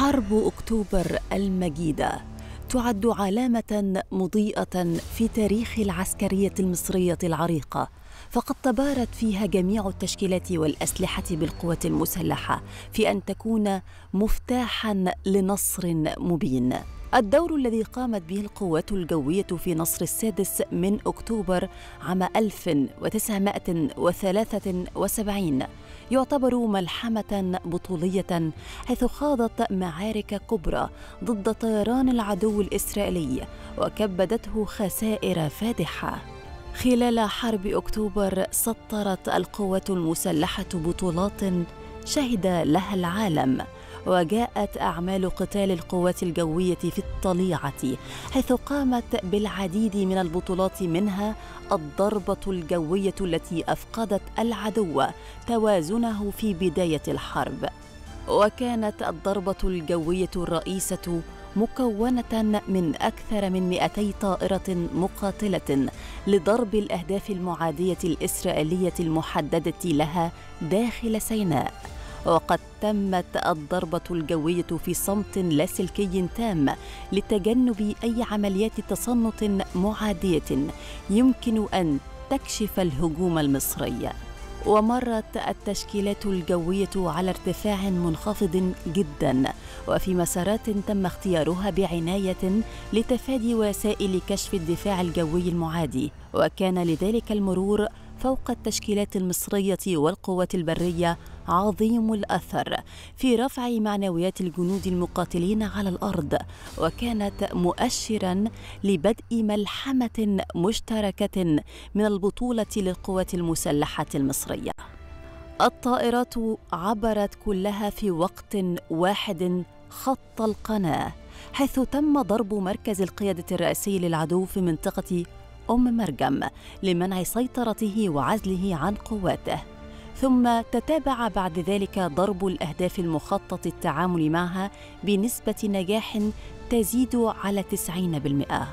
حرب أكتوبر المجيدة تعد علامة مضيئة في تاريخ العسكرية المصرية العريقة، فقد تبارت فيها جميع التشكيلات والأسلحة بالقوات المسلحة في أن تكون مفتاحاً لنصر مبين. الدور الذي قامت به القوات الجوية في نصر السادس من أكتوبر عام 1973 يعتبر ملحمة بطولية، حيث خاضت معارك كبرى ضد طيران العدو الإسرائيلي وكبدته خسائر فادحة. خلال حرب أكتوبر سطرت القوات المسلحة بطولات شهد لها العالم، وجاءت أعمال قتال القوات الجوية في الطليعة، حيث قامت بالعديد من البطولات، منها الضربة الجوية التي أفقدت العدو توازنه في بداية الحرب. وكانت الضربة الجوية الرئيسة مكونة من أكثر من 200 طائرة مقاتلة لضرب الأهداف المعادية الإسرائيلية المحددة لها داخل سيناء. وقد تمت الضربة الجوية في صمت لاسلكي تام لتجنب أي عمليات تصنت معادية يمكن أن تكشف الهجوم المصري. ومرت التشكيلات الجوية على ارتفاع منخفض جدا، وفي مسارات تم اختيارها بعناية لتفادي وسائل كشف الدفاع الجوي المعادي، وكان لذلك المرور فوق التشكيلات المصرية والقوات البرية عظيم الأثر في رفع معنويات الجنود المقاتلين على الأرض، وكانت مؤشراً لبدء ملحمة مشتركة من البطولة للقوات المسلحة المصرية. الطائرات عبرت كلها في وقت واحد خط القناة، حيث تم ضرب مركز القيادة الرئيسي للعدو في منطقة مرجم لمنع سيطرته وعزله عن قواته، ثم تتابع بعد ذلك ضرب الأهداف المخطط التعامل معها بنسبة نجاح تزيد على 90%.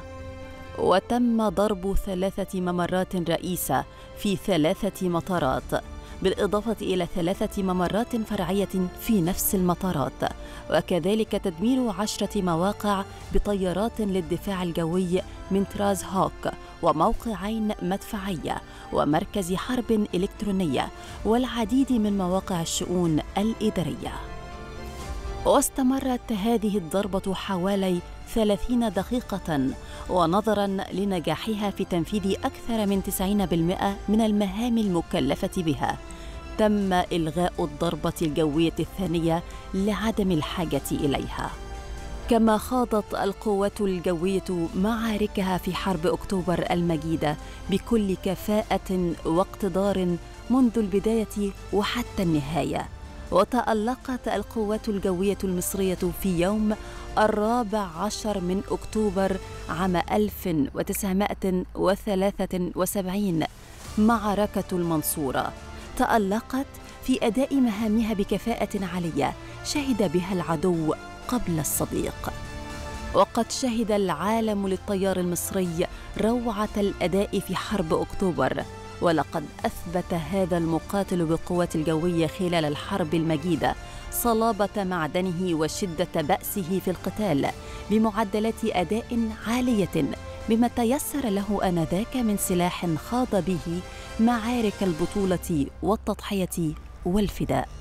وتم ضرب 3 ممرات رئيسة في 3 مطارات، بالإضافة إلى 3 ممرات فرعية في نفس المطارات، وكذلك تدمير 10 مواقع بطيارات للدفاع الجوي من طراز هوك، وموقعين مدفعية، ومركز حرب إلكترونية، والعديد من مواقع الشؤون الإدارية. واستمرت هذه الضربة حوالي 30 دقيقة، ونظراً لنجاحها في تنفيذ أكثر من 90% من المهام المكلفة بها، تم إلغاء الضربة الجوية الثانية لعدم الحاجة إليها. كما خاضت القوات الجوية معاركها في حرب أكتوبر المجيدة بكل كفاءة واقتدار منذ البداية وحتى النهاية. وتألقت القوات الجوية المصرية في يوم 14 من أكتوبر عام 1973 معركة المنصورة، تألقت في أداء مهامها بكفاءة عالية شهد بها العدو قبل الصديق. وقد شهد العالم للطيار المصري روعة الأداء في حرب أكتوبر، ولقد أثبت هذا المقاتل بالقوات الجوية خلال الحرب المجيدة صلابة معدنه وشدة بأسه في القتال بمعدلات أداء عالية، بما تيسر له آنذاك من سلاح خاض به معارك البطولة والتضحية والفداء.